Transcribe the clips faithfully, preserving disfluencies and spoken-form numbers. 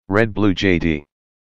Red Blue J D.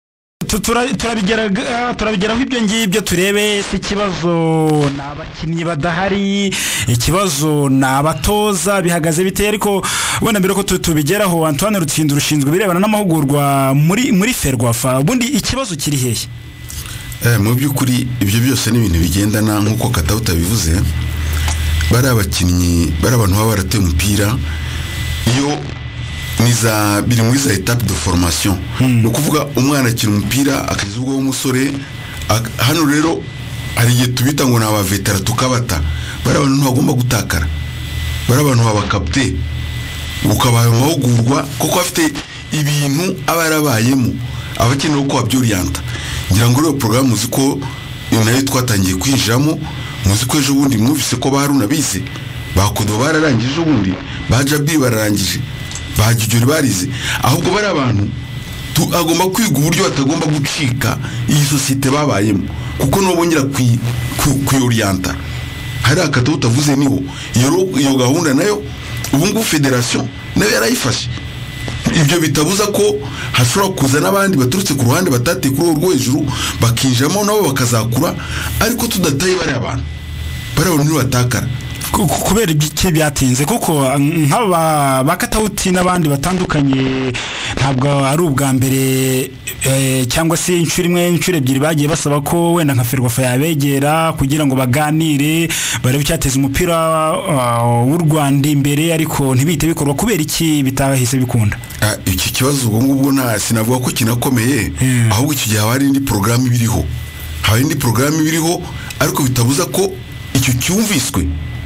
turabigeraho ibyo ngibyo turebe ikibazo n'abakinnyi badahari, ikibazo n'abatoza bihagaze biteye, ariko ubona mbere ko tubigeraho Antoine Rutsindo rushinzwe birebana n'amahugurwa muri muri Ferwafa, ubundi ikibazo kiri hehe? Eh mu by'ukuri ibyo byose ni ibintu bigendana nkuko Katauta bivuze, bari abakinnyi bari abantu baba baratuye umupira iyo niza biri muri za étape de formation hmm. no kuvuga umwana akina umupira akizubwo w'umusore hano rero ari gihe tubita ngo naba veteran tukabata bari abantu ntagomba gutakara, bari abantu babakapte ukabaye mahugurwa kuko afite ibintu abarabayemo abakeneye uko abyorienta. Ngira ngo rero programme uziko nayo twatangiye kwinjiramo, muziko ejo bundi mwumvise ko baruna bize bakodo bararangije ubundi bajabi bararangije bagijuri barize, ahubwo bari abantu agomba kwiga uburyo batagomba gucika iyi societe babayemo, kuko no bongera kwiorienta. Hari akato utavuze niho iyo gahunda nayo ubungu federation nayo yarayifashe. Ibyo bitabuza ko hashobora kuza n'abandi baturutse ku ruhande batate kuri urwo hejuru bakinjamo nabo bakazakura, ariko tudataye bari abantu bari abantu batakara kubera ibiki byatinze, kuko nk'aba bakatauti n'abandi batandukanye ntabwo ari ubwa mbere cyangwa se inshuro imwe inshuro ebyiri bagiye basaba ko wenda nka Ferwafa yabegera kugira ngo baganire barebe cyateza umupira w'u Rwanda imbere, ariko ntibite bikorwa. Kubera iki bitahise bikunda? Iki kibazo ubwo ngubwo nta sinavuga ko kinakomeye, ahubwo iki gihe hari indi programme ibiriho hari indi programme ibiriho ariko bitabuza ko icyo cyumviswe.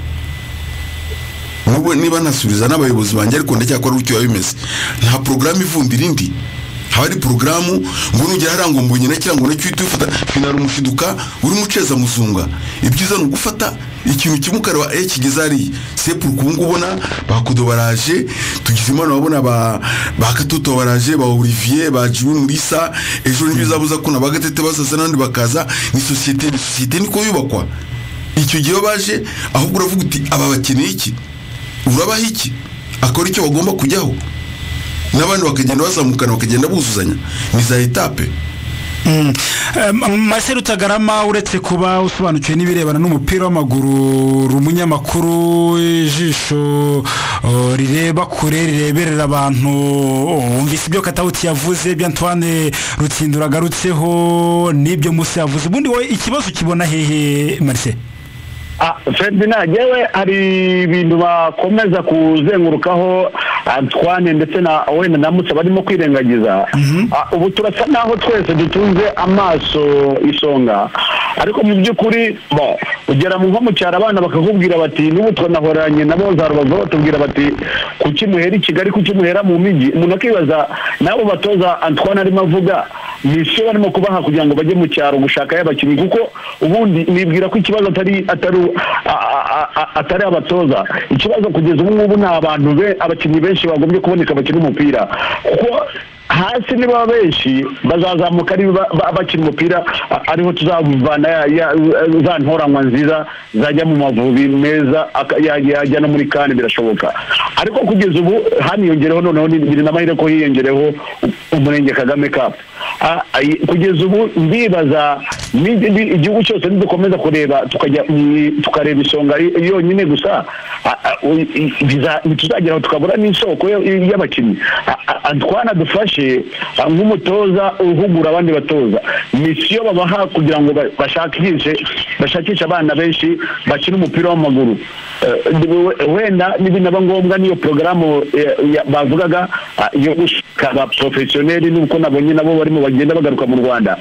Nubwo niba nasubiza n'abayobozi banjye ariko ndacyakora ucyo yabimeze, nta programme ivumbira indi. Hari programme ngo nugera harango mbonye na kirango na cyitwa ufata finara umushiduka uri muceza muzunga, ibyiza no gufata ikintu kimukara wa H kigezari sepuru kubungu ubona bakudo baraje tugize imana babona ba bakatuto baraje ba Olivier ba June Murisa ejo n'ibizabuza ko nabagatete basaza nandi bakaza ni societe ni societe niko yubakwa. Icyo gihe baje ahubwo uravuga uti aba bakeneye iki, urabaha iki, akora icyo bagomba kujyaho, n'abandi bakagenda bazamukana bakagenda buzuzanya ni za etape. Mm. Um, Marcel Tagarama uretse kuba usobanukiwe n'ibirebana n'umupira w'amaguru rumunyamakuru ijisho uh, rireba kure rireberera abantu, umvise ibyo Katauti yavuze bya Antoine Rutsindo ragarutseho n'ibyo Musa yavuze, ubundi wowe ikibazo kibona hehe Marcel? Ah, Ferdinand yewe ari ibintu bakomeza kuzengurukaho Antoine ndetse na wenda namutse barimo kwirengagiza. Mm -hmm. uh, ubu turasa naho twese dutunze amaso isonga, ariko mu by'ukuri bo ugera mu nko mu cyara abana bakakubwira bati n'ubu twanahoranye nabo za Rubavu batubwira bati kuki muhera Kigali kuki muhera mu miji. Umuntu akibaza nabo batoza Antoine arimo avuga nisho barimo kubaha kugira ngo bajye mu cyaro gushaka y'abakinnyi, kuko ubundi nibwira ko ikibazo atari atari atari abatoza. Ikibazo kugeza ubu ngubu nta abantu be abakinnyi benshi bagombye kuboneka bakina umupira, kuko hasi niba benshi bazazamuka ari bakina umupira, ariho tuzavana za ntoranwa nziza zajya mu Mavubi meza yajya no muri Kane birashoboka. Ariko kugeza ubu haniyongereho noneho biri n'amahire ko hiyongereho umurenge Kagame Cup. Kugeza ubu ndibaza igihugu cyose nidukomeza kureba tukajya tukareba isonga yonyine gusa tuzageraho tukabura n'isoko y'abakinnyi. Antoine dufashe nk'umutoza uhugura abandi batoza, misiyo babaha kugira ngo bashakishe bashakisha abana benshi bakina umupira w'amaguru. Wenda nibinaba ngombwa niyo programme bavugaga yo gushaka professionnel nuko nabonye nabo barimo bagenda bagaruka mu Rwanda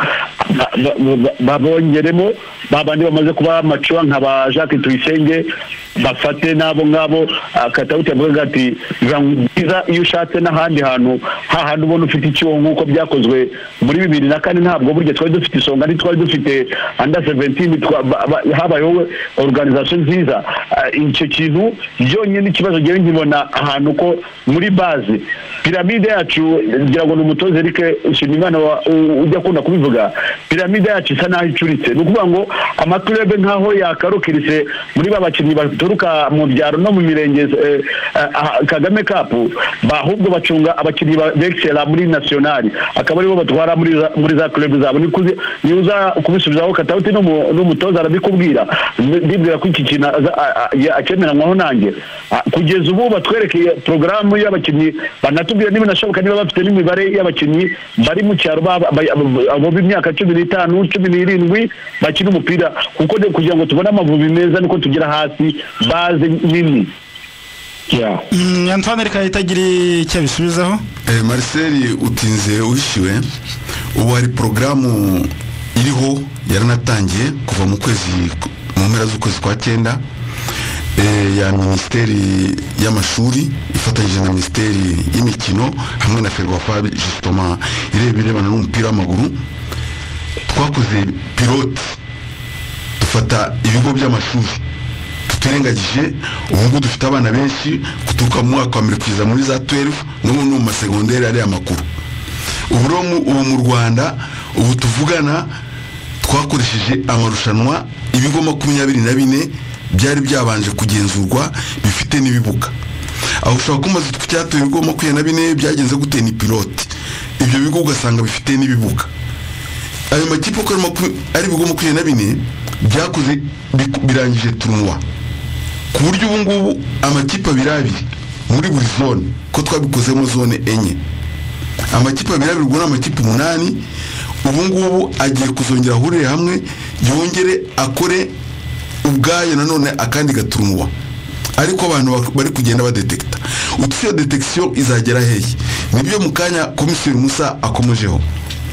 babongeremo babandi bamaze kuba amacuwa nka ba Jacques Tuyisenge bafate nabo ngabo. Katauti avuga ati biza iyo ushatse n'ahandi hantu hahandi ubona ufite ikiwo nkuko byakozwe muri bibiri na kane ntabwo buryo twari dufite isonga ni twari dufite under seventeen habayeho organisation nziza. Icyo kintu byonyine ikibazo gihe nkibona ahantu ko muri base piramide yacu ngira ngo n'umutoze Eric Nshimiyimana ujya kunda kubivuga, piramide yacu isa naho icuritse ni ukuvuga ngo amaklube nkaho yakarukirise muri babakinnyi baturuka mu byaro no mu mirenge eh, uh, Kagame Cup bahubwo bacunga abakinnyi bexcella muri nationali akaba aribo batwara muri muri za club zabo nikuze niuza kubisubizaho Katauti no n'umutoza arabikubwira bibwira ko iki kintu akemeranywaho nanjye kugeza ubu batwerekeye programu y'abakinnyi banatubwira niba nashoboka niba bafite n'imibare y'abakinnyi bari mu cyaro abo b'imyaka cumi n'itanu cumi n'irindwi bakina umupira kuko kugira ngo tubone amavubi meza niko tugira hasi baze nini. Yeah. Mm, Antoine reka itagira icyo bisubizaho. Eh Marcel utinze uhishiwe ubu hari programu iriho yaranatangiye kuva mu kwezi mu mpera z'ukwezi kwa cyenda eh ya Ministeri y'amashuri ifatanyije na Ministeri y'imikino hamwe na Ferwafa justement irebirebana n'umupira w'amaguru twakoze pilote dufata ibigo by'amashuri turengagije ubu dufite abana benshi kuturuka mu mwaka wa mbere kugeza muri za twelve no mu masegonderi ari amakuru ubu ubu mu Rwanda ubu tuvugana twakoresheje amarushanwa ibigo makumyabiri na bine byari byabanje kugenzurwa bifite n'ibibuga aho ushobora kumaze twcyatuye ibigo makumyabiri na bine byagenze gute ni pilote ibyo bigo ugasanga bifite n'ibibuga ayo makipe ko ari ibigo makumyabiri na bine byakoze birangije tournoi ku buryo ubu ngubu amakipe abiri abiri muri buri zone ko twabikozemo zone enye amakipe abiri abiri ubwo amakipe umunani ubu ngubu agiye kuzongera ahurire hamwe yongere akore ubwayo nanone akandi gaturunwa ariko abantu bari kugenda badetekta utsiyo detection izagera hehe nibyo mukanya komiseri Musa akomejeho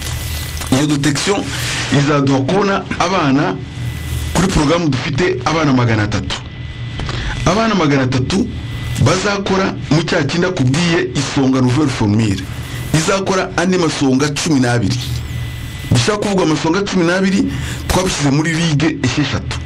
iyo detection izaduha kubona abana kuri programu dufite abana magana atatu abana magana atatu bazakora mu cyakinda kubwiye isonga nouvelle formule izakora andi masonga cumi n'abiri bishaka kuvuga amasonga cumi n'abiri twabishyize muri ligue esheshatu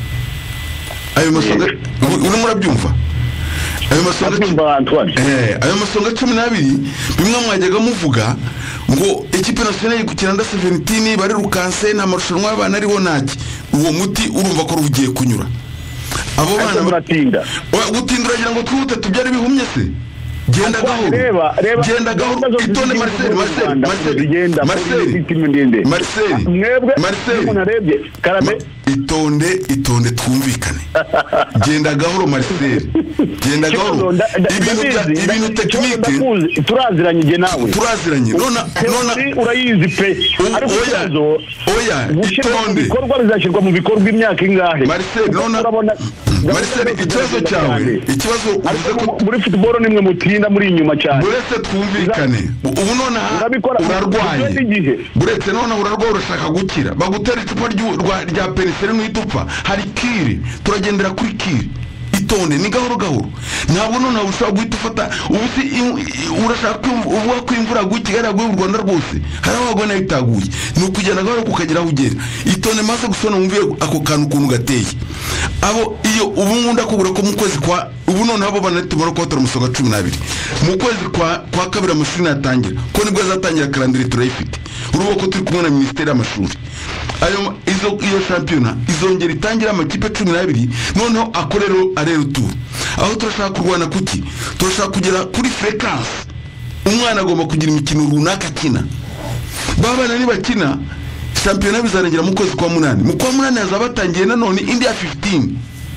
ayo masonga uri murabyumva ayo masonga eh ayo masonga cumi n'abiri bimwe mwajyaga muvuga ngo equipe nationale gukina nda seventeen bari rukanse na marushanwa y'abana ariho naki uwo muti urumva ko rugiye kunyura abo bana baratinda gutindura gira ngo twute tubyari bihumye se genda gahoro genda gahoro itonde Marcel Marcel Marcel Marcel Marcel mwebwe munarebye karabe itonde itonde twumvikane genda gahoro Marcel genda gahoro ibintu ibintu technique turaziranye je nawe turaziranye nona nona urayizi pe ariko oya oya itonde bikorwa bizashirwa mu bikorwa imyaka ingahe Marcel nona Marcel ikibazo cyawe ikibazo muri football nimwe mutinda muri inyuma cyane buretse twumvikane ubu nona urarwaye buretse nona urarwaye urashaka gukira bagutera icupa rya penicillin n'itupfa hari kiri turagendera kuri kiri itonde ni gahoro gahoro ntabwo nona ushaka guhita ufata ubusi urashaka uvuga ko imvura gukigara gwe u Rwanda rwose hari abagwa nayo itaguye ni ukugenda gahoro kukagera ugera itonde maze gusona umviye ako kantu kuntu gateye abo iyo ubu ngunda kubura ko mu kwezi kwa ubu none abo banatubona ko batara umusonga cumi n'abiri mu kwezi kwa kwa kabiri amashuri natangira ko nibwo azatangira calendrier turayifite urubo ko turi kumwe na ministeri y'amashuri ayo izo iyo championnat izongera itangira amakipe cumi n'abiri noneho akorero arero tour aho turashaka kurwana kuki turashaka kugera kuri frequence umwana agomba kugira imikino runaka kina babana ni bakina championnat bizarengera mu kwezi kwa munani mu kwa munani azabatangiye nanone India fifteen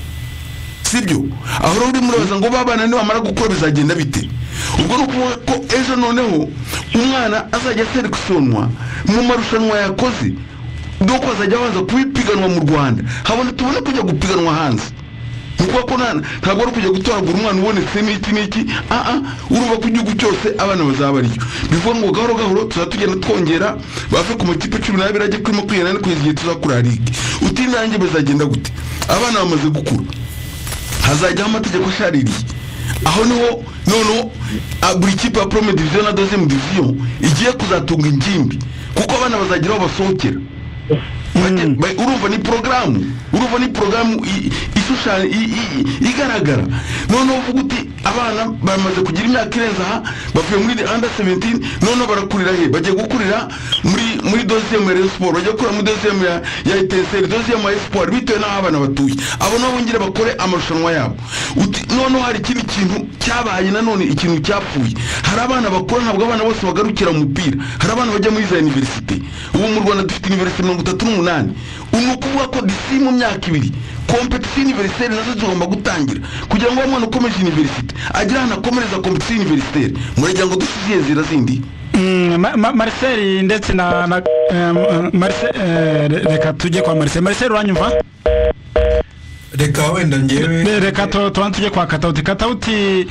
sibyo aho ruri murabaza ngo babana ni bamara gukora bizagenda bite ubwo nuko ko ejo noneho umwana azajya selectionwa mu marushanwa yakoze doko azajya abanza kubipiganwa mu Rwanda habone tubone kujya gupiganwa hanze nuko ko nana ntabwo ari kujya gutoragura umwana ubonetse n'iki n'iki a a urumva ku gihugu cyose abana bazaba ariyo bivuga ngo gahoro gahoro tuzatugenda twongera bafe ku makipe cumi n'abiri ajye kuri makumyabiri n'ane kugeza igihe tuzakura ligue utinange bizagenda gute abana bamaze gukura hazajyaho amategeko ashaririye aho niho nono buri kipe ya première division na deuxième division igiye kuzatunga ingimbi kuko abana bazagira aho basohokera urumva ni porogaramu urumva ni porogaramu ishushanya igaragara noneho uvuga uti abana bamaze kugira imyaka irenze aha bavuye muri under seventeen noneho barakurira he bagiye gukurira muri muri dosiyemu ya siporo bajya gukura muri dosiyemu ya eteseri dosiyemu ya siporo bitewe n'aho abana batuye abo nabo bongera bakore amarushanwa yabo noneho hari ikindi kintu cyabaye nanone ikintu cyapfuye hari abana bakora ntabwo abana bose bagarukira mu mupira hari abana bajya muri za universite ubu mu Rwanda dufite universite mirongo itatu n'umunani ubu kuvuga ko disi mu myaka ibiri competition universitaire nazo zigomba gutangira kugira ngo umwana ukomeje universite agira ahantu akomereza competition universitaire murejya ngo dusiziye zira zindi Marcel ndetse na Marcel reka tujye kwa Marcel Marcel uranyumva reka wenda ngewe reka tubanze tujye kwa Katauti Katauti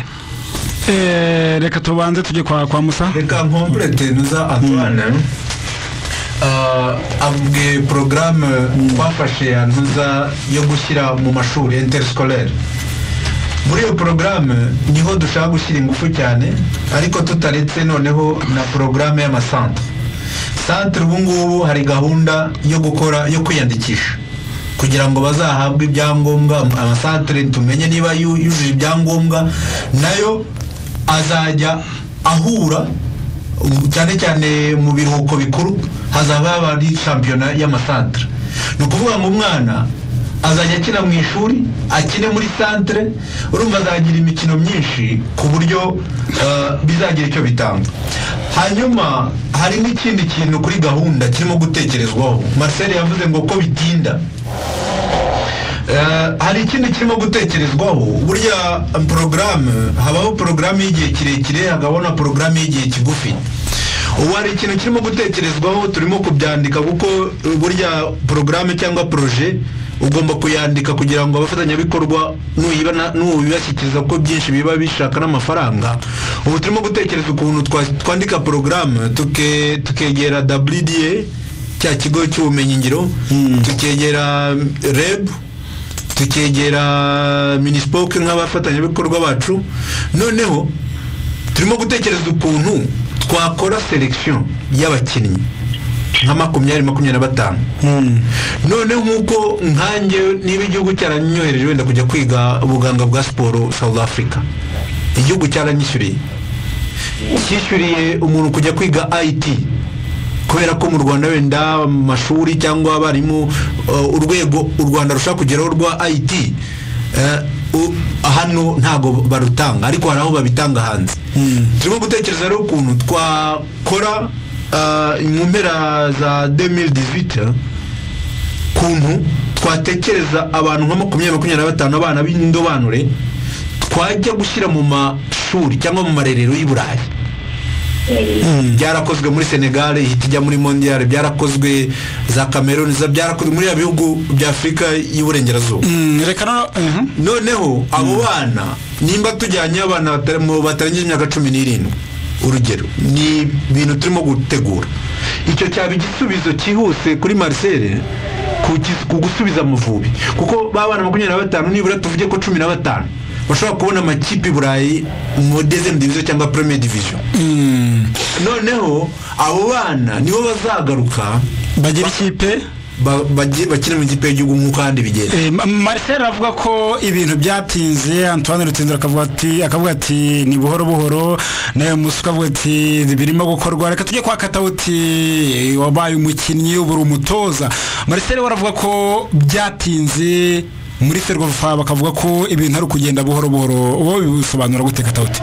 reka tubanze tujye kwa kwa Musa reka complete nuza Antoine abwe programme twafashe yantuza yo gushyira mu mashuri interscolaire muri iyo programme niho dushaka gushyira ingufu cyane ariko tutaretse noneho na programme y'amasantre centre ubu ngubu hari gahunda yo gukora yo kwiyandikisha kugira ngo bazahabwe ibyangombwa amasantre tumenye niba yujuje ibyangombwa nayo azajya ahura cyane cyane mu biruhuko bikuru hazaba ari championa y'amasantre no kuvuga ngo umwana azajya akina mu ishuri akine muri centre urumva azagira imikino myinshi ku buryo bizagira icyo bitanga hanyuma hari n'ikindi kintu kuri gahunda kirimo gutekerezwaho Marcel yavuze ngo ko bitinda hari ikindi kirimo gutekerezwaho burya programme habaho programme y'igihe kirekire hagabona programme y'igihe kigufi ubu hari ikintu kirimo gutekerezwaho turimo kubyandika kuko burya programme cyangwa projet ugomba kuyandika kugira ngo abafatanyabikorwa n'ubibashyikiriza ko byinshi biba bishaka n'amafaranga ubu turimo gutekereza ukuntu twandika programme tukegera W D A cya kigo cy'ubumenyingiro tukegera R E B tukegera Minispoc nk'abafatanyabikorwa bacu noneho turimo gutekereza ukuntu twakora selection y'abakinnyi nka makumyabiri makumyabiri na batanu noneho nk'uko nkanjye niba igihugu cyaranyohereje wenda kujya kwiga ubuganga bwa siporo South Africa igihugu cyaranyishyuriye cyishyuriye umuntu kujya kwiga I T kubera ko mu Rwanda wenda amashuri cyangwa abarimu urwego u Rwanda rushaka kugeraho rwa I T hano ntago barutanga ariko hari aho babitanga hanze turimo gutekereza rero ukuntu twakora mu mpera za deux mille dix-huit kuntu twatekereza abantu nka makumyabiri makumyabiri na batanu abana b'indobanure twajya gushyira mu mashuri cyangwa mu marerero y'i Burayi byarakozwe muri Senegal ihita ijya muri mondial byarakozwe za Cameroon za byarakozwe muri bihugu bya Afrika y'Iburengerazuba reka noneho abo bana nimba tujyanye abana batarangije imyaka cumi n'irindwi urugero ni bintu turimo gutegura icyo cyaba igisubizo cyihuse kuri Marcel ku gusubiza Amavubi kuko babana makumyabiri na batanu nibura tuvuge ko cumi na batanu bashobora kubona amakipe Burayi mu deuxième division cyangwa première division noneho abo bana nibo bazagaruka bagira ikipe bakina mu ikipe y'igihugu nk'uko handi bigenda Marcel avuga ko ibintu byatinze Antoine Rutindura akavuga ati akavuga ati ni buhoro buhoro nawe Musa akavuga ati birimo gukorwa reka tujye kwa Katauti wabaye umukinnyi ubura umutoza Marcel waravuga ko byatinze muri Ferwafa bakavuga ko ibintu ari kugenda buhoro buhoro uwo bisobanura gute Katauti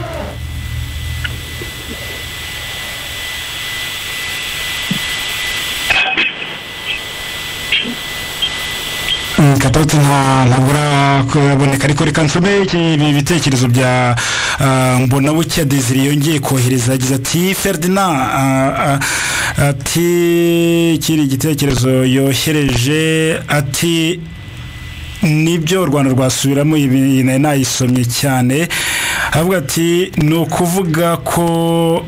Katauti ntabura kuboneka ariko reka nsome ibi bitekerezo bya mbona bucya Desire yongeye kohereza yagize ati Ferdinand ati kiri igitekerezo yohereje ati nibyo u Rwanda rwasubiramo ibi nayisomye cyane avuga ati ni ukuvuga ko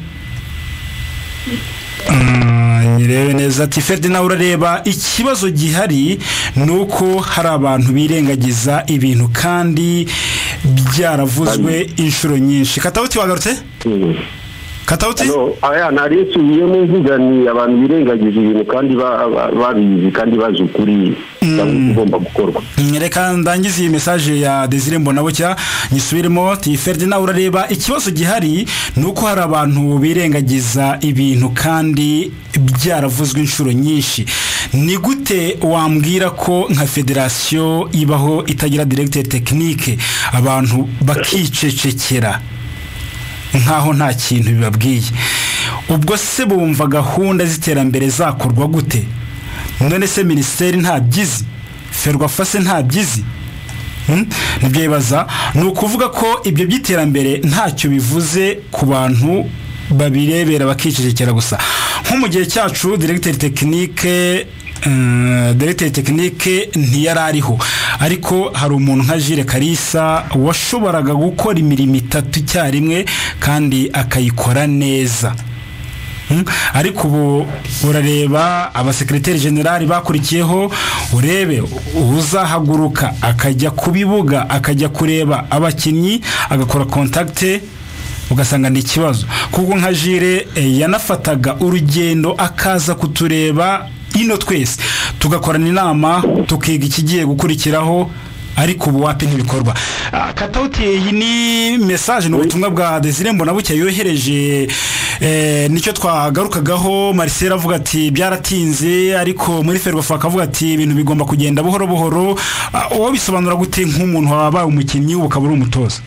nirebe neza ati Ferdinand urareba ikibazo gihari nuko hari abantu birengagiza ibintu kandi byaravuzwe inshuro nyinshi Katauti wagarutse Katauti aya narisubiye mu mvuga ni abantu birengagije ibintu kandi babizi kandi bazi ukuri bagomba gukorwa. Reka ndangize iyi message ya Desire Mbonabucya nyisubiremo ti Ferdinand urareba ikibazo gihari nuko hari abantu birengagiza ibintu kandi byaravuzwe inshuro nyinshi. Ni gute wambwira ko nka federation ibaho itagira directeur technique abantu bakicecekera nkaho nta kintu bibabwiye? Ubwo se bumva gahunda ziterambere zakorwa gute? None se ministeri nta byizi, Ferwafa nta byizi? Hmm? Nibyibaza nukuvuga ko ibyo byiterambere ntacyo bivuze ku bantu babirebera bakicecekera gusa. Nko mu gihe cyacu directeur technique Uh, directeur technique ntiyarariho, ariko hari umuntu nka Jules Kalisa washoboraga gukora imirimo itatu cyarimwe kandi akayikora neza. Hmm? Ariko ubu urareba abasekretari generali bakurikiyeho, urebe uzahaguruka akajya kubibuga akajya kureba abakinyi agakora contact ugasanga ni ikibazo. Kuko nka Jules eh, yanafataga urugendo akaza kutureba ino twese tugakorana inama tukiga ikigiye gukurikiraho, ariko ubu wapi ntibikorwa. Katauti iyi ni message n'ubutumwa bwa Desire Mbonabucya yohereje eh, nicyo twagarukagaho. Marcel avuga ati byaratinze, ariko muri Ferwafa akavuga ati ibintu bigomba kugenda buhoro buhoro. Uwo bisobanura gute nk'umuntu wabaye umukinnyi ukabura umutoza?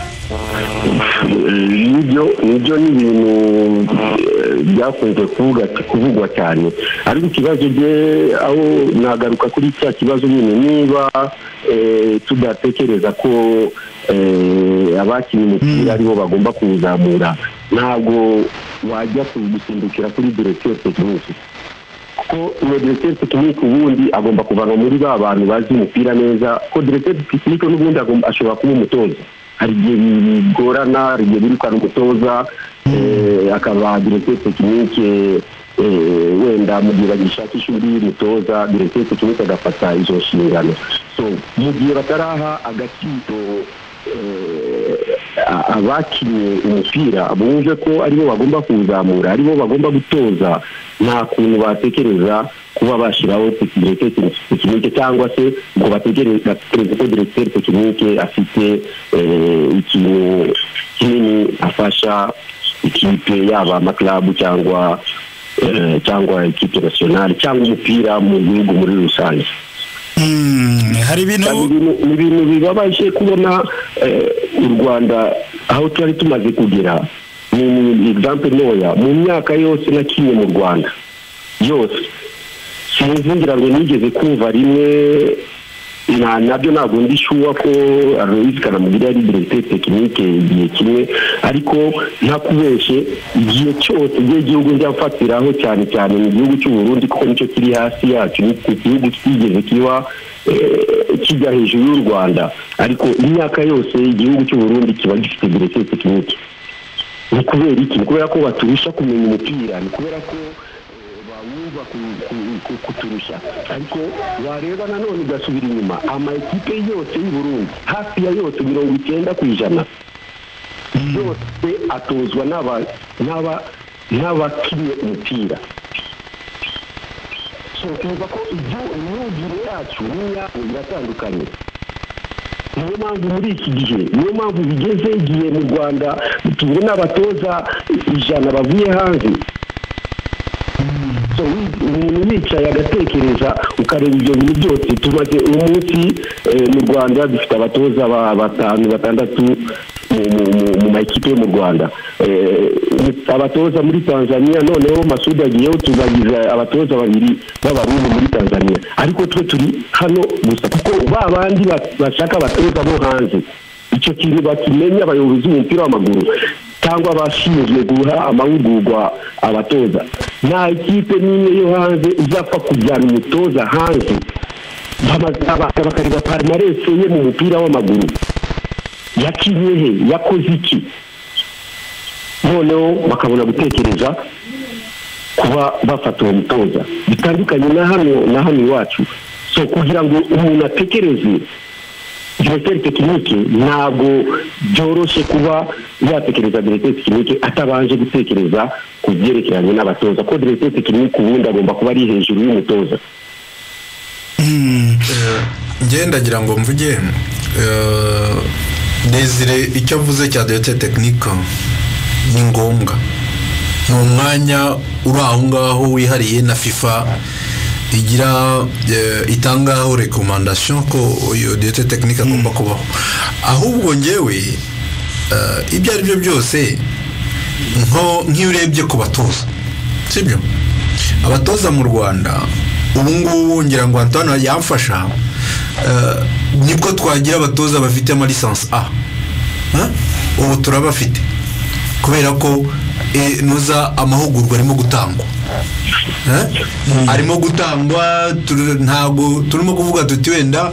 Nibyo nibyo ni ibintu byakunze kuvuga kuvugwa cyane, ariko ikibazo je aho nagaruka kuri cya kibazo nyine, niba tudatekereza ko abakinnyi umupira aribo bagomba kuzamura, ntabwo wajya kubisindukira kuri directeur technique, ko uwo directeur technique ubundi agomba kuvana muri ba bantu bazi umupira neza, ko directeur technique n'ubundi ashobora kuba umutoza. Hari igihe bigorana, hari igihe birukana umutoza akaba directeur technique wenda mu gihe bagishakisha undi mutoza, directeur technique agafata izo nshingano. So mu gihe bataraha agaciro abakinnye umupira bumve ko aribo bagomba kuzamura, aribo bagomba gutoza, nta kuntu batekereza kuba bashiraho directeur technique cyangwa se ngo batekereza ko directeur technique afite ikintu kinini afasha ikipe yaba amaklabu cyangwa cyangwa ikipe nationale cyangwa umupira mu gihugu muri rusange. Hari ibintu ibintu bibabaje kubona u Rwanda aho twari tumaze kugera. Ni example noya mu myaka yose nakinye mu Rwanda yose, sinzungira ngo nigeze kumva rimwe na nabyo ntabwo ndishuwa ko Aloys Kanamugira ari directeur technique igihe kimwe, ariko ntakubeshe igihe cyose igihe igihugu njyafatiraho cyane cyane mu gihugu cy'u Burundi, kuko nicyo kiri hasi yacu, ni igihugu kigeze kiba kijya hejuru y'u Rwanda, ariko imyaka yose igihugu cy'u Burundi kiba gifite directeur technique. Ni kubera iki? Ni kubera ko baturusha kumenya umupira, ni kubera ko bawumva kuturusha. Ariko wareba nanone ugasubira inyuma, ama ekipe yose y'u Burundi hafi ya yose mirongo icyenda ku ijana yose atozwa n'aba n'aba n'abakinnyi umupira. So tuvuga ko ibyo imyumvire yacu n'iyabo biratandukanye. Niyo mpamvu muri iki gihe, niyo mpamvu bigeze igihe mu Rwanda tubona abatoza ijana bavuye hanze. So umuntu wicaye agatekereza ukareba ibyo bintu byose, tumaze umunsi mu Rwanda dufite abatoza batanu batandatu mu makipe yo mu Rwanda, abatoza muri Tanzania, noneho Masudi agiyeho tuzagiza abatoza babiri b'abarundi muri Tanzania, ariko twe turi hano gusa kuko ba bandi bashaka abatoza bo hanze. Icyo kintu bakimenya abayobozi b'umupira w'amaguru cyangwa abashinzwe guha amahugurwa abatoza. Nta ikipe n'imwe yo hanze uzapfa kujyana umutoza hanze bakareba palmarès ye mu mupira w'amaguru, yakinye he, yakoze iki, noneho bakabona gutekereza kuba bafata uwo mutoza. Bitandukanye na hano na hano iwacu. So kugira ngo umuntu atekereze directeur tekinike ntabwo byoroshye kuba yatekereza directeur tekinike atabanje gutekereza ku byerekeranye n'abatoza ko directeur tekinike ubundi agomba kuba ari hejuru y'umutoza. Njye ndagira ngo mvuge Desire icyo avuze cya directeur tekinike ni ngombwa, ni umwanya uri aho ngaho wihariye na FIFA igira itangaho recommandation ko iyo directeur technique agomba kubaho. Ahubwo ngewe ibyo ari byo byose nko nk'iurebye ku batoza, sibyo abatoza mu Rwanda ubu ngubu ngira ngo Antoine yamfasha, nibwo twagira abatoza bafite ama licence A, ubu turabafite kubera ko nuza amahugurwa arimo gutangwa arimo gutangwa ntago turimo kuvuga tuti wenda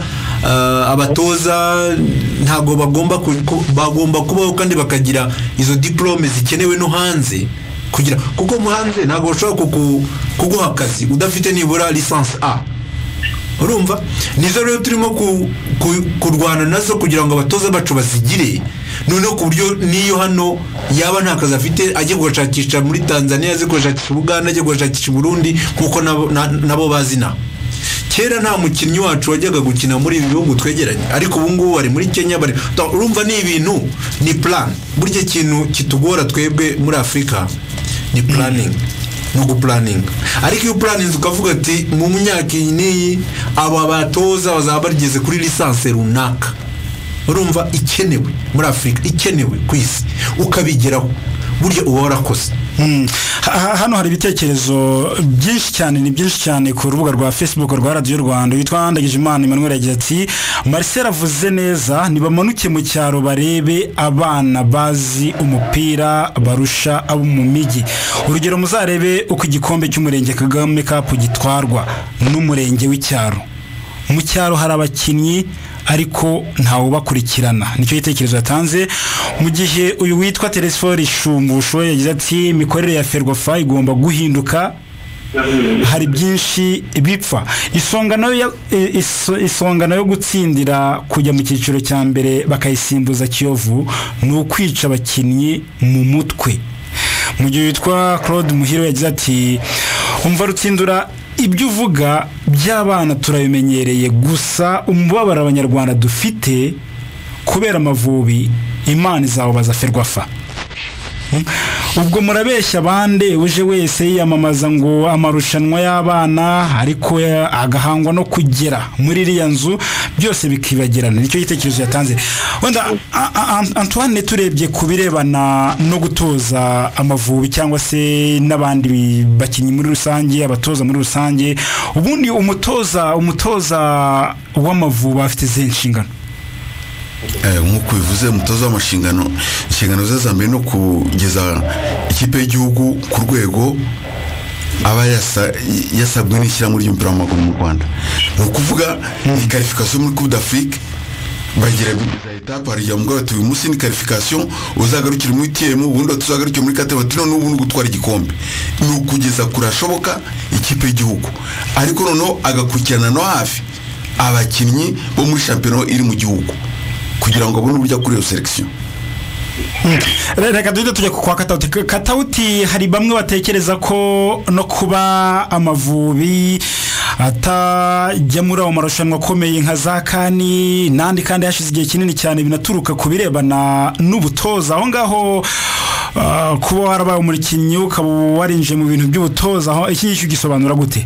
abatoza ntago bagomba bagomba kubaho kandi bakagira izo diplome zikenewe no hanze kugira kuko mu hanze ntago ushobora kuguha akazi udafite nibura licence A. Urumva nizo rero turimo kurwana nazo kugira ngo abatoza bacu bazigire, noneho ku buryo niyo hano yaba nta kazi afite ajye gushakisha muri Tanzania, aze gushakisha Uganda, ajye gushakisha Burundi kuko nabo nabo bazina. Kera nta mukinnyi wacu wajyaga gukina muri ibi bihugu twegeranye, ariko ubu ngubu bari muri Kenya bari. Urumva ni ibintu ni plan. Burya kintu kitugora twebwe muri Afrika ni planning. Nugu planning. Ariko iyo planning ukavuga ati mu myaka iyi aba batoza bazaba bageze kuri lisansi runaka, urumva ikenewe muri Afrika, ikenewe kwisi, ukabigeraho burya uba warakoze. Hano hari ibitekerezo byinshi cyane, ni byinshi cyane ku rubuga rwa Facebook rwa Radio Rwanda. Witwa Ndagijimana Emmanuel yagize ati Marcel avuze neza, nibamanuke mu cyaro barebe abana bazi umupira barusha abo mu migi. Urugero muzarebe uko igikombe cy'umurenge Kagame Cup gitwarwa n'umurenge w'icyaro. Mu cyaro hari abakinnyi ariko ntawo bakurikirana. Nicyo gitekerezo yatanze. Mu gihe uyu witwa Telesfori Shumbusho yagize ati imikorere ya Ferwafa igomba guhinduka, hari byinshi bipfa. Isonga nayo isonga nayo gutsindira kujya mu cyiciro cya mbere bakayisimbuza Kiyovu ni ukwica abakinnyi mu mutwe. Mu gihe witwa Claude Muhiro yagize ati umva rutsindura ibyo uvuga by'abana turabimenyereye, gusa umubabara abanyarwanda dufite kubera Amavubi Imana izawubaza Ferwafa. Ubwo murabeshya bande uje wese yiyamamaza ngo amarushanwa y'abana ariko agahangwa no kugera muri iriya nzu byose bikibagirana. Nicyo gitekerezo yatanze. Wenda Antoine, turebye kubirebana no gutoza Amavubi cyangwa se n'abandi bakinnyi muri rusange, abatoza muri rusange, ubundi umutoza umutoza w'Amavubi afite izihe nshingano? Nk'uko bivuze umutoza w'amashingano, inshingano ze za mbere no kugeza ikipe y'igihugu ku rwego aba yasabwe n'ishyirahamwe ry'umupira w'amaguru mu Rwanda. Ni ukuvuga ni qualification muri Coupe d'Afrique, bagira za etape, hari ya mugabo ati uyu munsi ni qualification uzagarukira muri T M, ubundi tuzagarukira muri Katebatino n'ubundi gutwara igikombe. Ni ukugeza kurashoboka ikipe y'igihugu, ariko noneho agakurikirana no hafi abakinnyi bo muri shampiyona iri mu gihugu kugira ngo abone uburyo kuri iyo selection. Reka duhita tujya kwa Katauti. Katauti, hari bamwe batekereza ko no kuba Amavubi atajya muri ayo marushanwa akomeye nka za Kani nandi kandi yashize igihe kinini cyane binaturuka ku birebana n'ubutoza. Aho ngaho kuba warabaye umukinnyi ukaba warinje mu bintu by'ubutoza, aho iki nicyo gisobanura gute?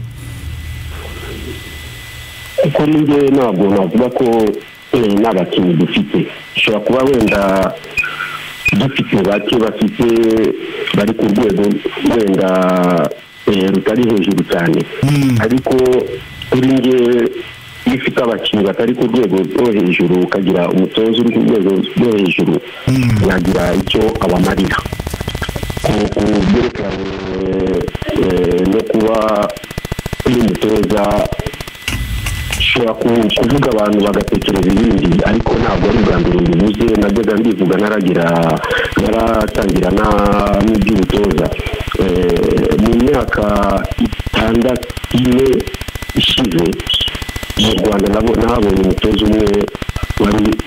Kuri njye ntabwo navuga ko n'abakinnyi dufite, ushobora kuba wenda dufite bake bafite bari ku rwego wenda rutari hejuru cyane, ariko kuri njye bifite abakinnyi batari ku rwego rwo hejuru ukagira umutoza uri ku rwego rwo hejuru yagira icyo abamarira ku byerekeranye no kuba uyu mutoza ushobora kuvuga abantu bagatekereza ibindi, ariko ntabwo ari ubwa mbere bivuze. Najyaga ndivuga naragira naratangira n'iby'ubutoza mu myaka itandatu ine ishize mu Rwanda. Nahabonye umutoza umwe wari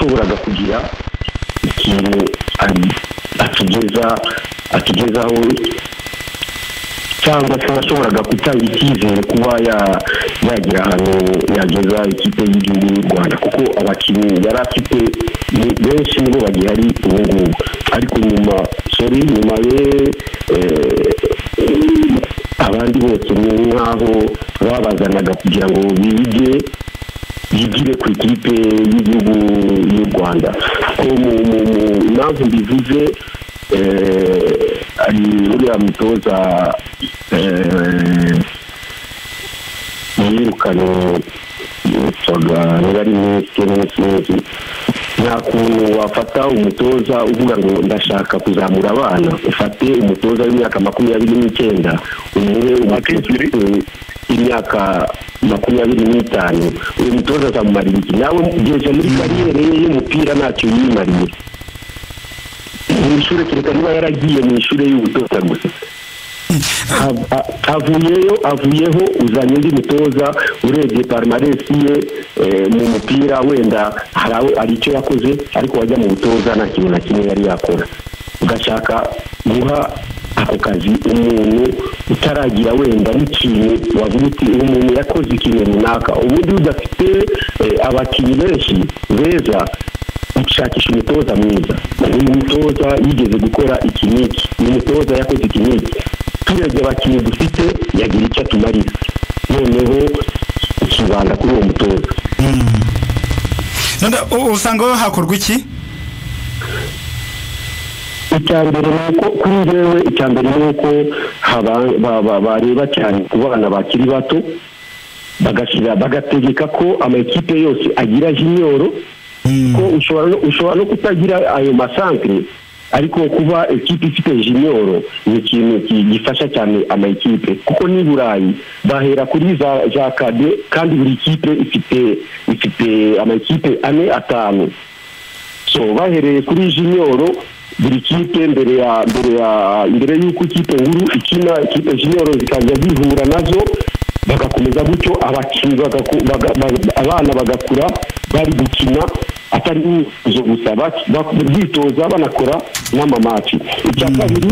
yashoboraga kugira ikintu atugeza atugezaho cyangwa se washoboraga gutanga icyizere kuba yagira ahantu yageza ikipe y'igihugu y'u Rwanda kuko abakinnyi yari afite benshi nibo bagihari ubu ngubu ariko nyuma sorry nyuma ye abandi bose ni nk'aho babazanaga kugira ngo bige yigire ku ikipe y'igihugu y'u Rwanda ko mu mpamvu mbivuze ari uriya mutoza yirukanye yitwaga ntibari minsi minsi nta kuntu wafata umutoza uvuga ngo ndashaka kuzamura abana ufate umutoza w'imyaka makumyabiri n'icyenda umuhe umutoza imyaka makumyabiri n'itanu uyu mutoza azamumarira iki nawe ugeze muri kariyeri ye y'umupira ntacyo yimariye mu ishuri kereka niba yaragiye mu ishuri y'ubutoza gusa avuyeyo avuyeho uzanye undi mutoza urebye parimaresi ye mu mupira wenda hari icyo yakoze ariko wajya mu butoza nta kintu na kimwe yari yakora ugashaka guha ako kazi umuntu utaragira wenda n'ikintu wavuga uti umuntu yakoze ikintu runaka ubundi udafite abakinnyi benshi beza ushakisha umutoza mwiza uyu mutoza yigeze gukora iki n'iki uyu mutoza yakoze iki n'iki turebye abakinnyi dufite yagira icyo atumarira noneho ukibanda kuri uwo mutoza usanga hakorwa iki icya mbere ni uko kuri njyewe icya mbere ni uko bareba cyane ku bana bakiri bato bagashyira bagategeka ko amakipe yose agira junioro ko ushobora no kutagira ayo masantere ariko kuba ekipe ifite junioro ni ikintu gifasha cyane amakipe kuko ni Burayi bahera kuri za za kade kandi buri kipe ifite ifite amakipe ane atanu so bahereye kuri junioro buri kipe mbere ya mbere ya mbere y'uko ikipe nkuru ikina ikipe junior zikajya zihura nazo bagakomeza gutyo abakinnyi abana bagakura bari gukina atari zo gusa bitoza banakora n'amamaci icya kabiri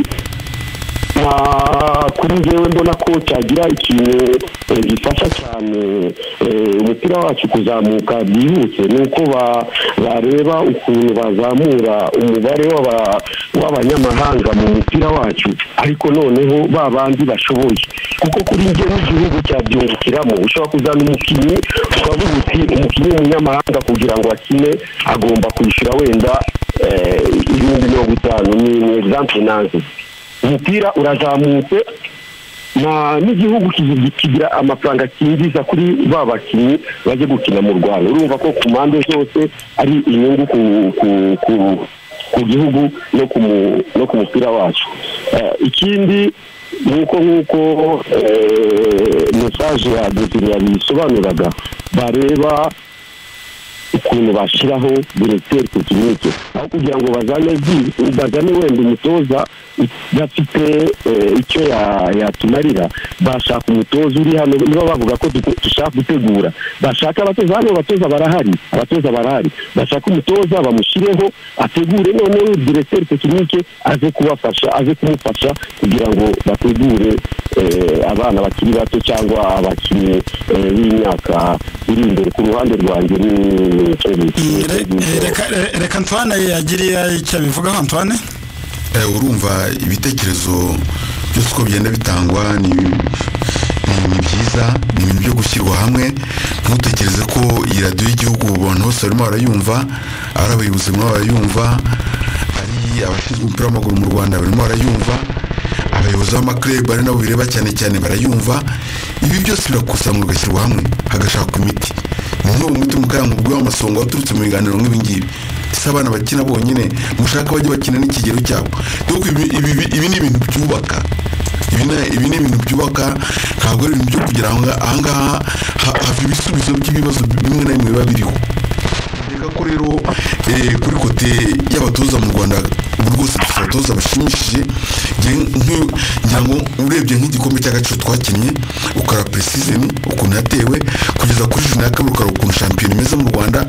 kuri njyewe mbona ko cyagira ikintu gifasha cyane umupira wacu kuzamuka byihuse ni uko bareba ukuntu bazamura umubare w'abanyamahanga mu mupira wacu ariko noneho ba bandi bashoboye kuko kuri njye n'igihugu cyabyungukiramo ushobora kuzana umukinnyi ukavuga uti umukinnyi w'umunyamahanga kugira ngo akine agomba kwishyura wenda ibihumbi mirongo itanu ni example nanze umupira urazamutse na n'igihugu kigira amafaranga kinjiza kuri ba bakinnyi baje gukina mu Rwanda urumva ko ku mpande zose ari inyungu ku ku ku ku gihugu no ku no ku mupira wacu ikindi nuko nkuko message ya Desire bisobanuraga bareba ukuntu bashiraho directeur technique aho kugira ngo bazane bazane wenda umutoza bafite icyo yatumarira bashaka umutoza uri hano niba bavuga ko dushaka gutegura bashaka abatoza hano abatoza barahari abatoza barahari bashaka umutoza bamushireho ategure none directeur technique aze kubafasha aze kumufasha kugira ngo bategure abana bakiri bato cyangwa abakinnyi b'imyaka iri imbere ku ruhande rwanjye ni reka Antoine yagiriye icyo bivugaho Antoine urumva ibitekerezo byose uko bigenda bitangwa ni byiza ni ibintu byo gushyirwa hamwe ntutekereze ko iyi radiyo y'igihugu abantu bose barimo barayumva ari abayobozi barimo barayumva ari abashinzwe umupira w'amaguru mu Rwanda barimo barayumva abayobozi b'amaklub bari nabo bireba cyane cyane barayumva ibi byose birakusanywa bigashyirwa hamwe hagashakwa imiti ni nk'ubu muti mukarangu bw'amasonga waturutse mu biganiro nk'ibi ngibi ese abana bakina bonyine mushaka bajye bakina n'ikigero cyabo ibi ni ibintu byubaka ibi ni ibintu byubaka ntabwo ari ibintu byo kugira ngo ahangaha hava ibisubizo by'ibibazo bimwe na bimwe biba biriho reka ko rero kuri kote y'abatoza mu Rwanda ubu rwose dufite abatoza bashimishije ngira ngo urebye nk'igikombe cy'agaciro twakinnye ukara preseason ukuntu yatewe kugeza kuri juna ya kabiri ukara ukuntu shampiyona imeze mu Rwanda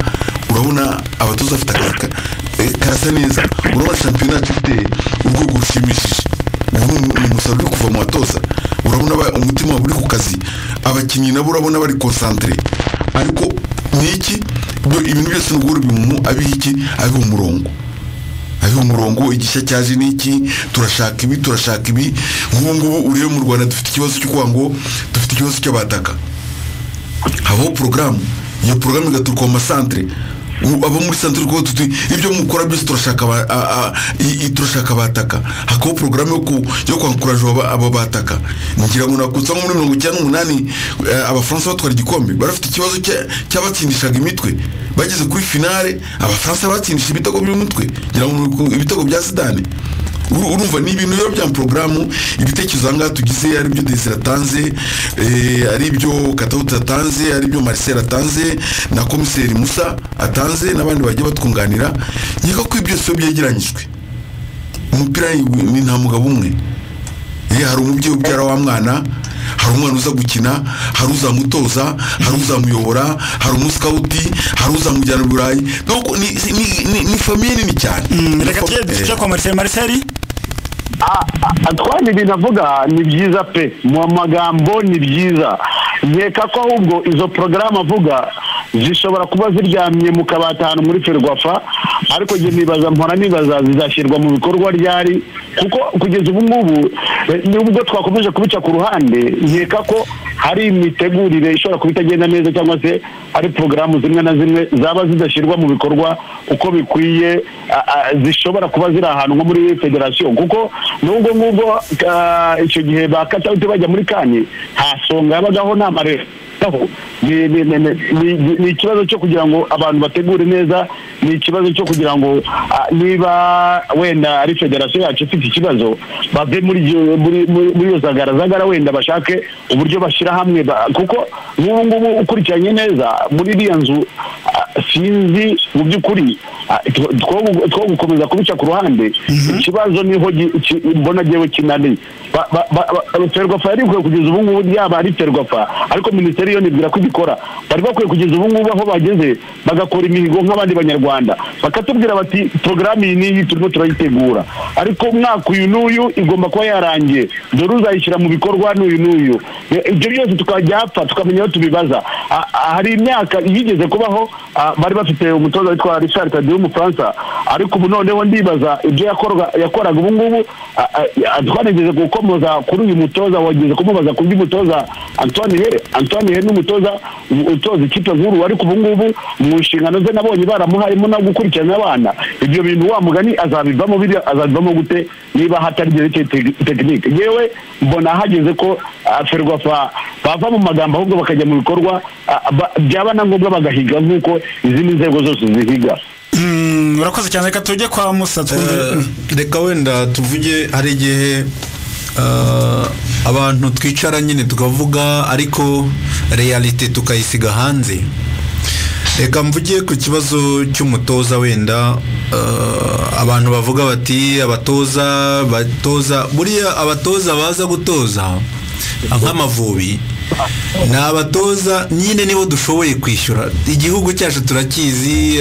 urabona abatoza bafite akazi karasa neza, urabona shampiyona yacu ifite urwego rushimishije, ni umusaruro uri kuva mu batoza, urabona umutima wabo uri ku kazi, abakinnyi nabo urabona bari konsantere. Ariko ni iki ibintu byose ni uguhura umuntu abiha iki, abiha umurongo, abiha umurongo. Igishya cyaje ni iki, turashaka ibi turashaka ibi. Nk'ubu ngubu urebe mu Rwanda dufite ikibazo cyo kuvuga ngo dufite ikibazo cy'abataka, habaho porogaramu, iyo porogaramu igaturuka mu masantere, abo muri santere ko tuti ibyo mukora byose turashaka turashaka abataka, hakaho porogaramu yo kwankuraje abo bataka. Ngira ngo nakutsa nko muri mirongo icyenda n'umunani abafaransa batwara igikombe barafite ikibazo cy'abatsindishaga imitwe, bageze kuri finale abafaransa batsindisha ibitego by'umutwe, ngira ngo ibitego bya Zidane. Urumva ni ibintu yo bya porogaramu, ibitekerezo ngaha tugize ari byo Desire atanze, ari byo Katauti atanze, ari byo Marcel atanze na komiseri Musa atanze n'abandi bagiye batwunganira. Nyika ko ibyo byose byegeranyijwe, umupira ni nta mugabo umwe. Hari umubyeyi ubyara wa mwana, hari umwana uza gukina, hari uzamutoza, hari uzamuyobora, hari umuskauti, hari uzamujyana i Burayi. Donc ni ni ni famille nini cyane. Reka tujye kwa Marcel. Marcel atwara ibintu avuga ni byiza pe, mu magambo ni byiza. Nkeka ko ahubwo izo porogaramu avuga zishobora kuba ziryamye mu kabati ahantu muri Ferwafa, ariko njye nibaza mpora nibaza zizashyirwa mu bikorwa ryari, kuko kugeza ubu ngubu nubwo twakomeje kubica ku ruhande, nkeka ko hari imitegurire ishobora kuba itagenda neza, cyangwa se ari porogaramu zimwe na zimwe zaba zidashyirwa mu bikorwa uko bikwiye, zishobora kuba ziri ahantu nko muri federasiyo. Kuko nubwo ngubwo icyo gihe ba Katauti bajya muri kani nta songa yabagaho, nta marere, ni ikibazo cyo kugira ngo abantu bategure neza, ni ikibazo cyo kugira ngo niba wenda ari federasiyo yacu ifite ikibazo bave muri muri iyo zagarazagara, wenda bashake uburyo bashyira hamwe, kuko nk'ubu ngubu ukurikiranye neza muri iriya nzu sinzi mu by'ukuri two gukomeza kubica ku ruhande. Ikibazo niho mbona jewe kinani Ferwafa yari kwe kugeza ubu ngubu, yaba ari Ferwafa ariko minisiteri yo nibwira ko igikora, bari bakwiye kugeza ubu ngubu aho bageze bagakora imihigo nk'abandi banyarwanda, bakatubwira bati porogaramu iyi n'iyi turimo turayitegura, ariko umwaka uyu n'uyu igomba kuba yarangiye, dore uzayishyira mu bikorwa n'uyu n'uyu. Ibyo byose tukajya hapfa tukamenya aho tubibaza. Hari imyaka yigeze kubaho bari bafite umutoza witwa Richard Tadieu w'Umufaransa, ariko ubu noneho ndibaza ibyo yakoraga ubu ngubu. Twanigeze gukomoza kuri uyu mutoza, wageze kumubaza ku by'umutoza Antoine Here. Antoine Here n'umutoza utoza ikipe nkuru, ariko ubu ngubu mu nshingano ze nabonye baramuhayemo no gukurikirana abana. Ibyo bintu wa mugani azabivamo biri azabivamo gute niba hatari tekinike? Yewe mbona hageze ko Ferwafa bava mu magambo ahubwo bakajya mu bikorwa, byaba na ngombwa bagahiga nk'uko izindi nzego zose zihiga. Urakoze cyane. Reka tujye kwa Musa twumve. Reka wenda tuvuge hari igihe abantu twicara nyine tukavuga, ariko realite tukayisiga hanze. Reka mvuge ku kibazo cy'umutoza. Wenda abantu bavuga bati abatoza batoza buriya abatoza baza gutoza nk'Amavubi ni abatoza nyine nibo dushoboye kwishyura. Igihugu cyacu turakizi,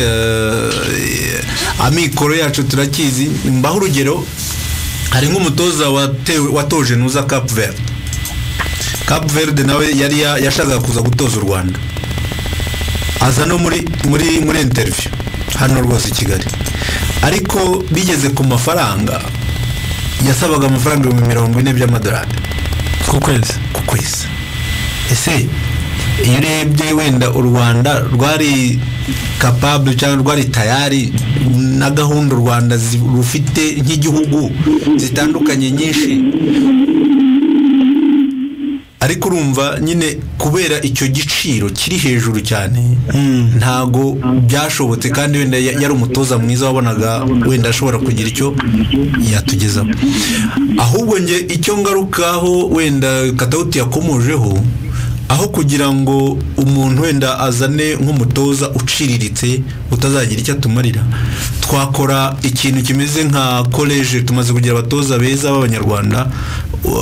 amikoro yacu turakizi. Mbaho urugero, hari nk'umutoza watoje nuza Cape Verde. Cape Verde nawe yari yashakaga kuza gutoza u Rwanda, aza no muri muri muri interview hano rwose i Kigali, ariko bigeze ku mafaranga yasabaga amafaranga mirongo ine by'amadolari ku kwezi ku kwezi. Ese iyo urebye wenda u Rwanda rwari capable cyangwa rwari tayari na gahunda u Rwanda rufite nk'igihugu zitandukanye nyinshi, ariko urumva nyine kubera icyo giciro kiri hejuru cyane ntago byashobotse. Kandi wenda yari umutoza mwiza wabonaga wenda ashobora kugira icyo yatugezaho. Ahubwo nge icyo ngarukaho wenda Katauti yakomojeho, aho kugira ngo umuntu wenda azane nk'umutoza uciriritse utazagira icyo atumarira, twakora ikintu kimeze nka college. Tumaze kugira abatoza beza b'Abanyarwanda,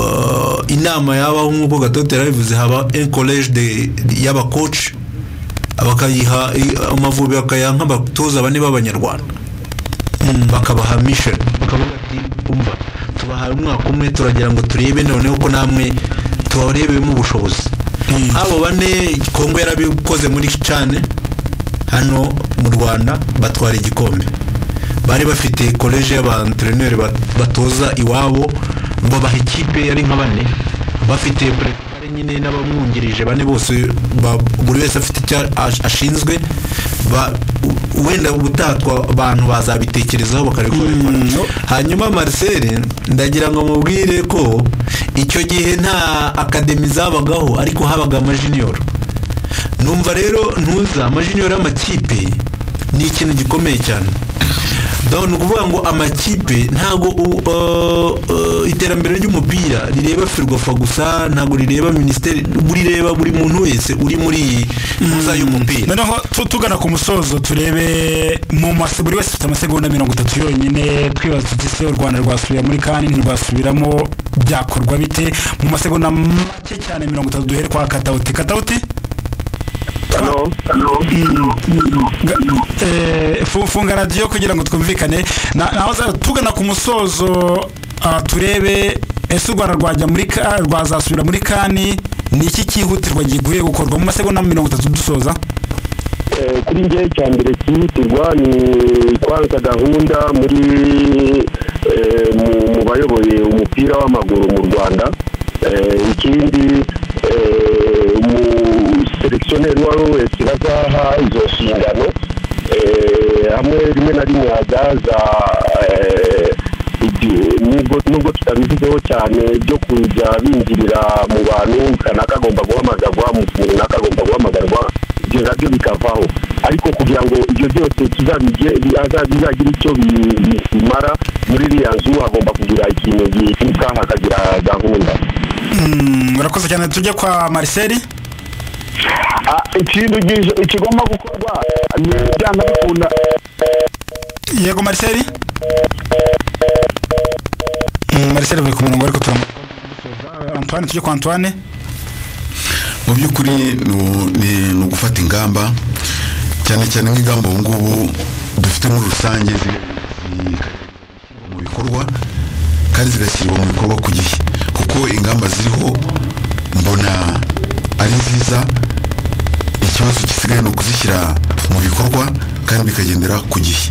inama yabaho nk'uko Katauti yarabivuze, haba un college de y'aba coach bakayiha Amavubi bakayaha nk'abatoza bane b'abanyarwanda bakabaha mission bakavuga ati umva tubahaye umwaka umwe turagira ngo turebe noneho ko namwe tubarebemo ubushobozi. Abo bane Kongo yarabikoze muri cyane hano mu Rwanda batwara igikombe. Bari bafite college y'abantraineur batoza iwabo ngo baha ikipe yari nka bane bafite prepare nyine n'abamwungirije bane bose buri wese afite icyo ashinzwe wenda ubutatwa abantu bazabitekerezaho bakarekora. Hanyuma Marcel ndagira ngo mubwire ko icyo gihe nta academy zabagaho ariko habaga amajunior. Numva rero ntuza amajunior y'amakipe ni ikintu gikomeye cyane. Dawn kuvuga ngo amakipe ntago uh, uh, iterambere ry'umupira rireba Ferwafa gusa ntago rireba ministeri burireba buri muntu wese uri muri muza y'umupira. Noneho tugana ku musozo turebe mu mase buri wese afite amasegonda mirongo itatu yonyine twibaza ise u Rwanda rwasubira muri kani ntirwasubiramo byakorwa bite mu masegonda make cyane mirongo itatu duhere kwa Katauti. Katauti Hello, hello. Eh, funga radio kugira ngo twumvikane. Naho za tugana ku musozo turebe ese u Rwanda rwajya muri rwazasubira muri kani ni iki kihutirwa giguye gukorwa mu masegonda mirongo itatu dusoza. Eh, kuri ngiye cyambere kihutirwa ni kwanza gahunda muri eh, mu bayoboye umupira w'amaguru mu Rwanda. Eh, ikindi eh, mu selectionnaire wari wese bazaha izo nshingano hamwe rimwe na rimwe hazaza nubwo nubwo tutabivuzeho cyane byo kujya binjirira mu bantu kanaka agomba guhamagarwa mu muntu nakagomba guhamagarwa ibyo nabyo bikavaho, ariko kugira ngo ibyo byose tuzabige bizagira icyo bimara muri iriya nzu hagomba kugira ikintu gituruka hakagira gahunda. Murakoze cyane. Tujye kwa Marcel. ikintu ikigomba gukorwa ni byanga bikunda. Yego Marcel. Marcel bari ku murongo ariko turamusoza. Antoine, tujye kwa Antoine. Mu by'ukuri ni ugufata ingamba cyane cyane nk'ingamba ubu ngubu dufite muri rusange mu bikorwa kandi zigashyirwa mu bikorwa ku gihe, kuko ingamba ziriho mbona ari nziza. Ikibazo gisigaye ni ukuzishyira mu bikorwa kandi bikagendera ku gihe.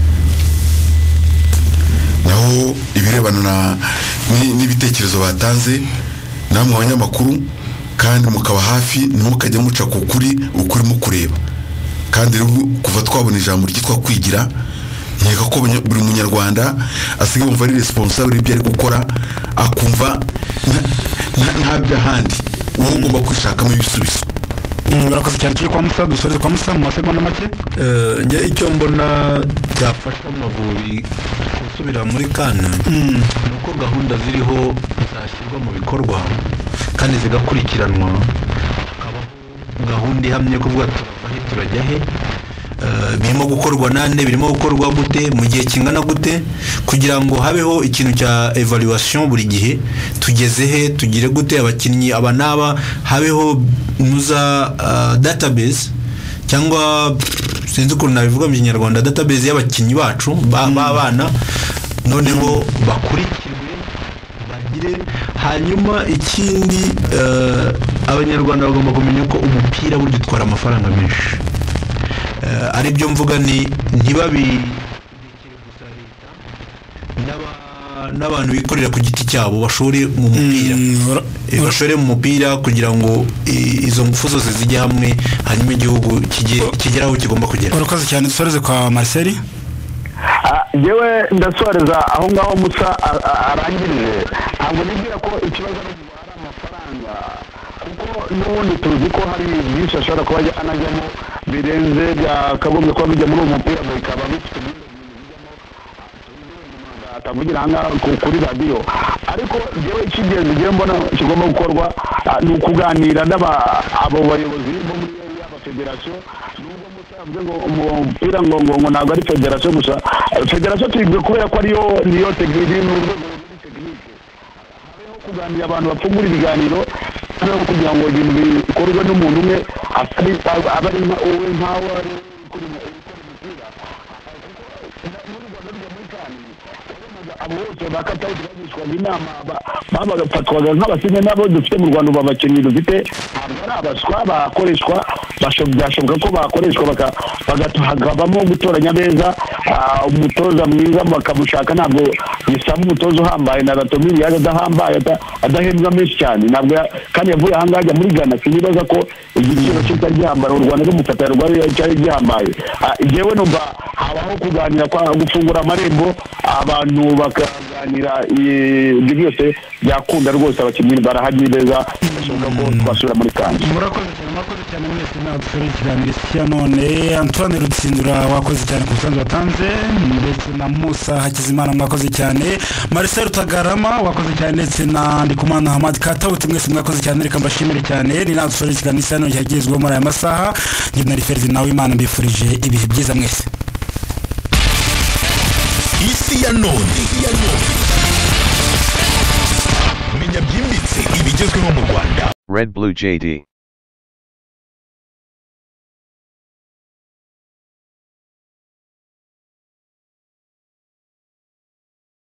Naho ibirebana n'ibitekerezo batanze namwe abanyamakuru kandi mukaba hafi ntimukajya muca ku kuri ukuri mu kureba, kandi kuva twabona ijambo ryitwa kwigira nkeka ko buri munyarwanda asigaye yumva ari responsable ibyo ari gukora akumva nta by'ahandi wowe ugomba kwishakamo ibisubizo. Murakoze cyane. Turi kwa Musa dusoreze kwa Musa mu masegonda make. Njye icyo mbona byafasha Amavubi gusubira muri kana ni uko gahunda ziriho zashyirwa mu bikorwa kandi zigakurikiranwa, hakabaho gahunda ihamye kuvuga turava he turajya he, birimo gukorwa nande, birimo gukorwa gute, mu gihe kingana gute, kugira ngo habeho ikintu cya evaluation buri gihe, tugeze he, tugire gute, abakinnyi aba naba, habeho nuza uh, database cyangwa sinzi ukuntu nabivuga mu Kinyarwanda, database y'abakinnyi bacu b'abana noneho bakurikirwe bagire. Hanyuma ikindi uh, abanyarwanda bagomba kumenya ko umupira buryo utwara amafaranga menshi. Uh, ari byo mvuga ni ntibabi n'abantu bikorera ku giti cyabo bashore mu mupira bashore mu mupira kugira ngo izo ngufu zose zijye hamwe hanyuma igihugu kigeraho kigomba kugera. Urakoze cyane. Dusoreze kwa Marcel. Yewe ndasoreza aho ngaho Musa arangirije. Ntabwo nibwira ko ikibazo ari amafaranga, kuko n'ubundi tuzi ko hari byinshi ashobora kuba anajyamo birenze byakagombye kuba bijya muri uwo mupira bikaba bifite atavugira hanga kuri radio. Ariko jewe ikigenzi je mbona kigomba gukorwa ni ukuganira n'aba abo bayobozi bo muri aba federation, nubwo mutavuze ngo umupira ngo ngo ntabwo ari federation gusa. Federation tuyibwe kubera ko ariyo niyo tekiniki n'urwego rw'itekinike, habeho kuganira abantu bapfungura ibiganiro kugira ngo ibintu bikorwe n'umuntu umwe atari abari wowe nkawe ari kuri umupira abo bose bakataho bagishwaga inama babafatwaga nk'abasine nabo dufite mu Rwanda babakinnyi dufite ntabwo ari abaswa bakoreshwa byashoboka ko bakoreshwa bagahagabamo gutoranya beza umutoza mwiza bakamushaka ntabwo bisaba umutoza uhambaye na Ratomiri yaje adahambaye adahembwa menshi cyane ntabwo kandi yavuye ahangaha ajya muri Ghana sinibaza ko igiciro cye cyari gihambaye u Rwanda rumufatira rwari cyari gihambaye jewe numva habaho kuganira kwa gufungura amarembo abantu bakaganira ibyo byose byakunda rwose abakinnyi barahari beza bashoboka ko twasubira muri kandi murakoze cyane murakoze cyane mwese natwe ikiganiro cya none Antoine Rutsindura wakoze cyane ku musanzu watanze ndetse na Musa Hakizimana mwakoze cyane Marcel Rutagarama wakoze cyane ndetse na Ndikumana Hamad Katauti mwese mwakoze cyane reka mbashimire cyane ni natwe ikiganiro cya none cyagezweho muri aya masaha njye na Ferdinand nawe Imana mbifurije ibihe byiza mwese isi ya none menya byimbitse ibigezweho mu Rwanda. Red Blue J D